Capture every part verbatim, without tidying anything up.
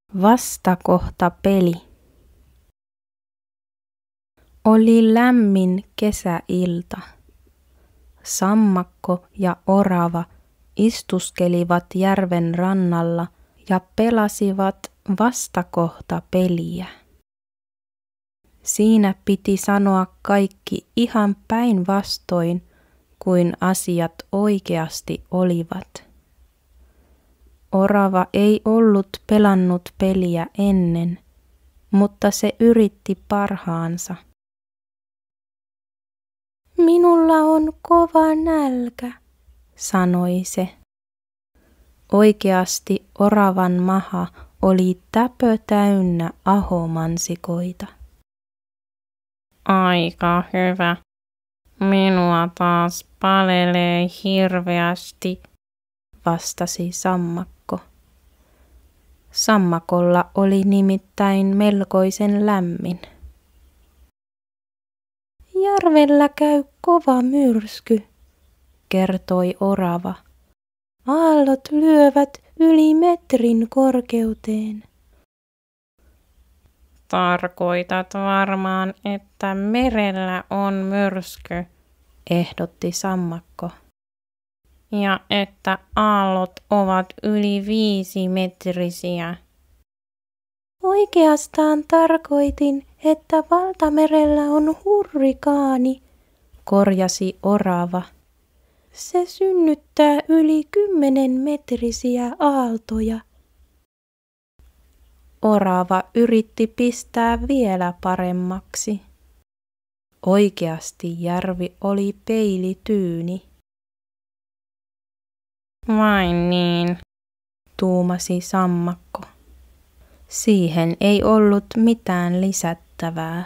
Vastakohtapeli. Oli lämmin kesäilta. Sammakko ja orava istuskelivat järven rannalla ja pelasivat vastakohtapeliä. Siinä piti sanoa kaikki ihan päinvastoin kuin asiat oikeasti olivat. Orava ei ollut pelannut peliä ennen, mutta se yritti parhaansa. Minulla on kova nälkä, sanoi se. Oikeasti oravan maha oli täpö täynnä ahomansikoita. Aika hyvä. Minua taas palelee hirveästi, vastasi sammakko. Sammakolla oli nimittäin melkoisen lämmin. Järvellä käy kova myrsky, kertoi orava. Aallot lyövät yli metrin korkeuteen. Tarkoitat varmaan, että merellä on myrsky, ehdotti sammakko. Ja että aallot ovat yli viisi metrisiä. Oikeastaan tarkoitin, että valtamerellä on hurrikaani, korjasi orava. Se synnyttää yli kymmenen metrisiä aaltoja. Orava yritti pistää vielä paremmaksi. Oikeasti järvi oli peilityyni. Vain niin, tuumasi sammakko. Siihen ei ollut mitään lisättävää.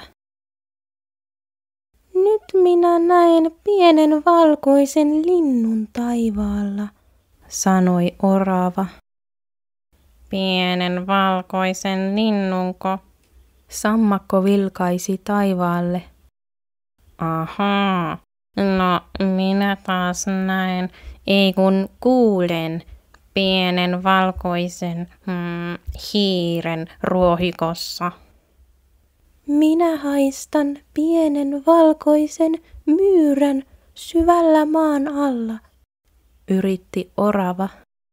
Nyt minä näen pienen valkoisen linnun taivaalla, sanoi orava. Pienen valkoisen linnunko? Sammakko vilkaisi taivaalle. Ahaa, no minä taas näen, ei kun kuulen, pienen valkoisen hmm, hiiren ruohikossa. Minä haistan pienen valkoisen myyrän syvällä maan alla, yritti orava.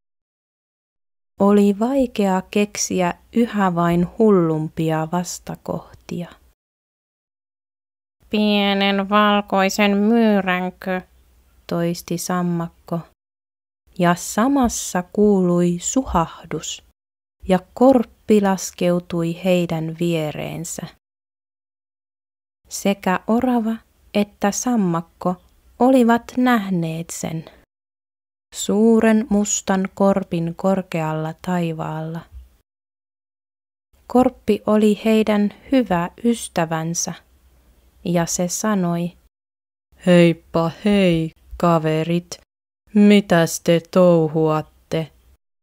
Oli vaikea keksiä yhä vain hullumpia vastakohtia. Pienen valkoisen myyränkö, toisti sammakko. Ja samassa kuului suhahdus, ja korppi laskeutui heidän viereensä. Sekä orava että sammakko olivat nähneet sen. Suuren mustan korpin korkealla taivaalla. Korppi oli heidän hyvä ystävänsä, ja se sanoi, heippa hei, kaverit, mitäs te touhuatte?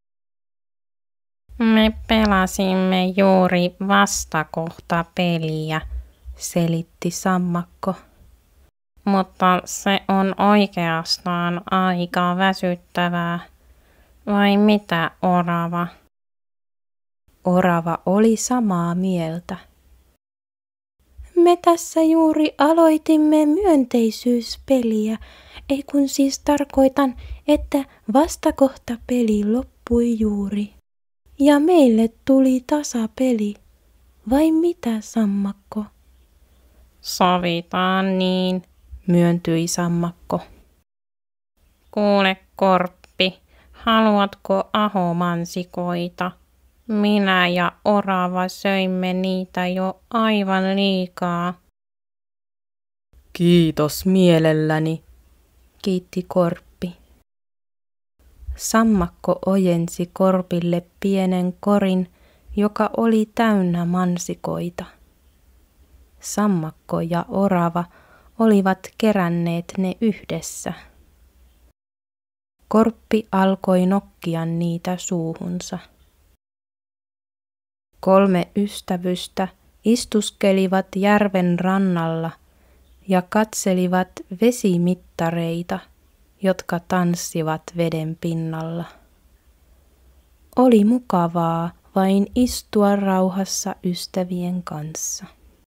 Me pelasimme juuri vastakohtapeliä, selitti sammakko. Mutta se on oikeastaan aika väsyttävää. Vai mitä, orava? Orava oli samaa mieltä. Me tässä juuri aloitimme myönteisyys-peliä, ei kun siis tarkoitan, että vastakohtapeli loppui juuri. Ja meille tuli tasapeli. Vai mitä, sammakko? Sovitaan niin, myöntyi sammakko. Kuule, korppi, haluatko ahomansikoita? Minä ja orava söimme niitä jo aivan liikaa. Kiitos mielelläni, kiitti korppi. Sammakko ojensi korpille pienen korin, joka oli täynnä mansikoita. Sammakko ja orava olivat keränneet ne yhdessä. Korppi alkoi nokkia niitä suuhunsa. Kolme ystävystä istuskelivat järven rannalla ja katselivat vesimittareita, jotka tanssivat veden pinnalla. Oli mukavaa vain istua rauhassa ystävien kanssa.